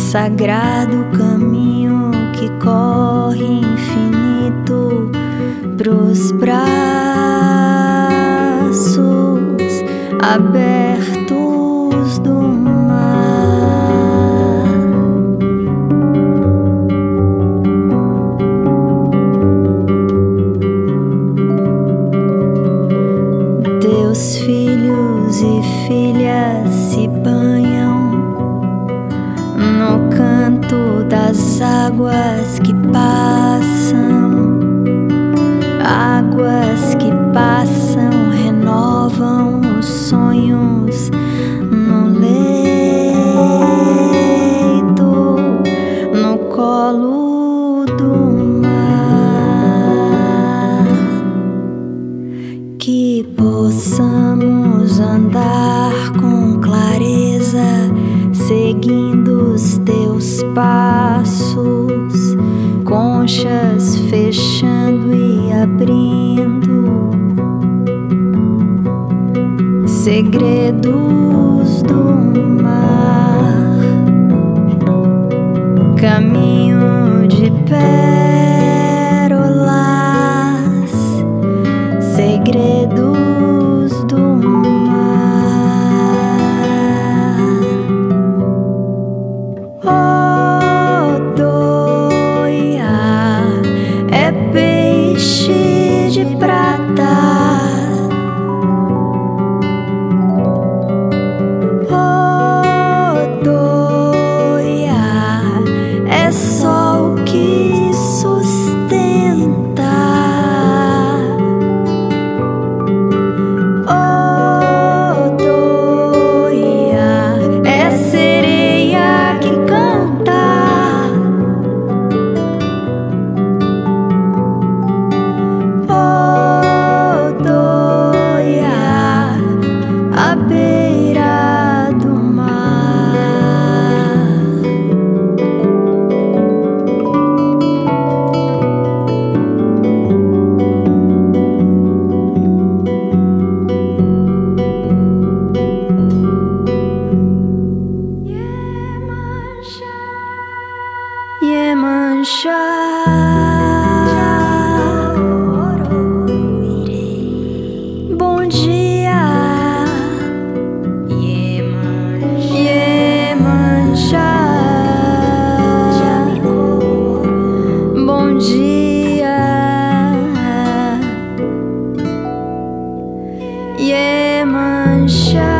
sagrado caminho que corre infinito pros braços abertos do mar. Teus filhos e filhas se banham no canto das águas que passam, águas que passam, renovam os sonhos no leito, no colo do mar. Que possamos andar com clareza, seguindo os teus passos, conchas fechando e abrindo, segredos do mar, caminho de pérolas, segredos do mar. Odoia é peixe de prata, Odoia é sol que sustenta, Odoia é sereia que canta, Odoia à beira do mar. Iemanjá, bom dia. Iemanjá, bom dia. Iemanjá.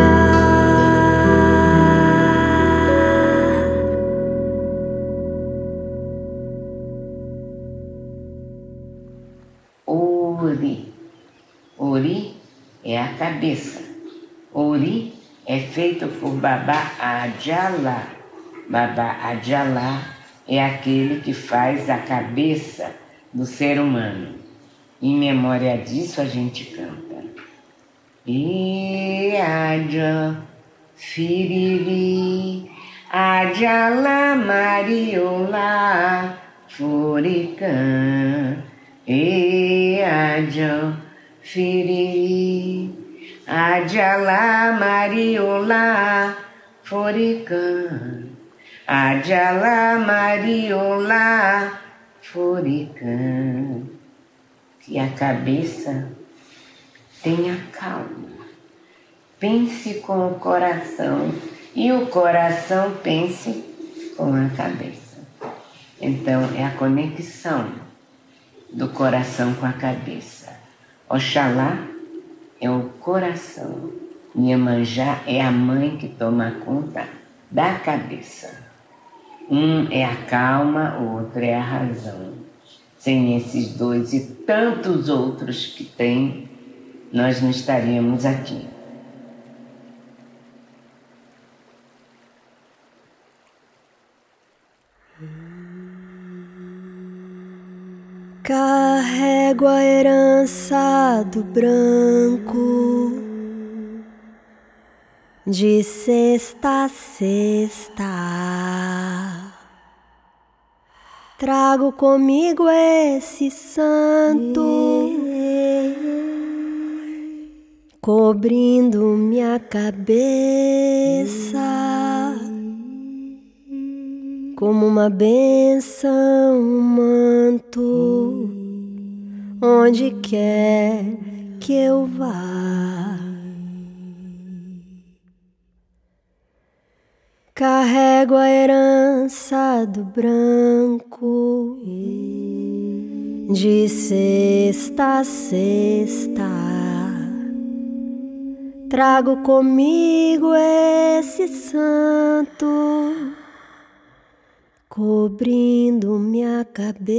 Ori. Ori é a cabeça. Ori é feito por Baba Adjala. Baba Adjala é aquele que faz a cabeça do ser humano. Em memória disso a gente canta. E Adja Firiri Adjala Mariola Furican. E Adja Firiri Adjala Mariola Furican. Adjala Mariola Furican. Que a cabeça tenha calma. Pense com o coração e o coração pense com a cabeça. Então é a conexão do coração com a cabeça. Oxalá é o coração. Iemanjá é a mãe que toma conta da cabeça. Um é a calma, o outro é a razão. Sem esses dois e tantos outros que tem, nós não estaríamos aqui. Carrego a herança do branco de sexta a sexta. Trago comigo esse santo, cobrindo minha cabeça. como uma bênção, um manto, onde quer que eu vá. Carrego a herança do branco, de sexta a sexta. Trago comigo esse santo, cobrindo minha cabeça,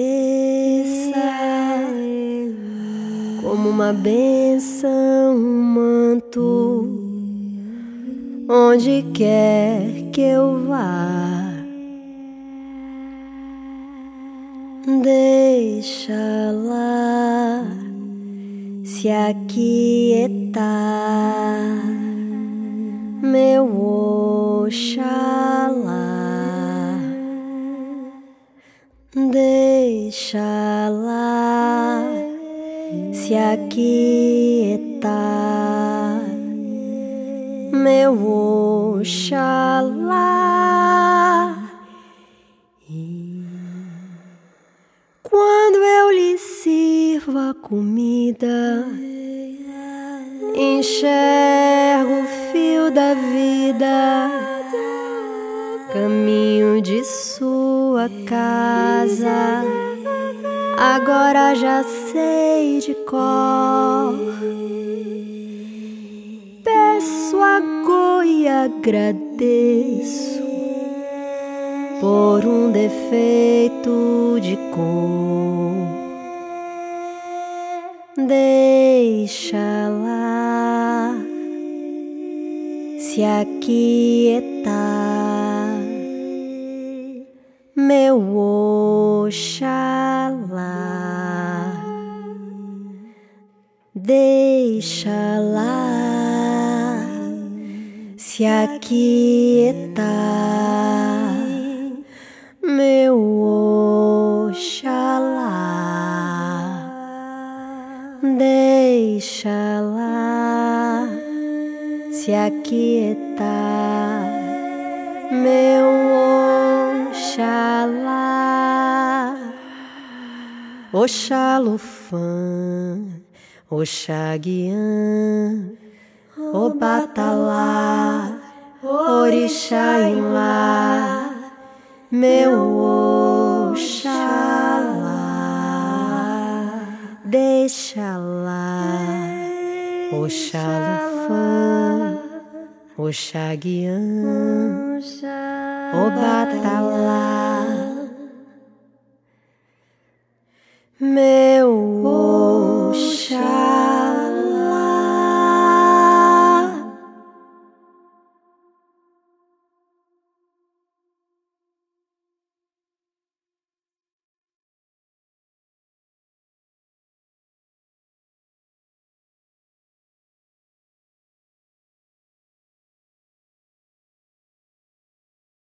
como uma bênção, um manto, onde quer que eu vá. Deixa lá se aquietar, meu Oxalá. Deixa lá se aquietar, meu Oxalá. Quando eu lhe sirvo a comida, enxergo o fio da vida, caminho de sua casa. Agora já sei de cor. Peço agora e agradeço por um defeito de cor. Deixa lá se aquietar, meu Oxalá. Deixa lá se aquietar, meu Oxalá. Deixa lá se aquietar, meu Oxalá. Oxalufã, Oxaguiã, Obatalá, Orixainlá, meu Oxalá. Deixa lá, Oxalufã, Oxaguiã, Obatalá, meu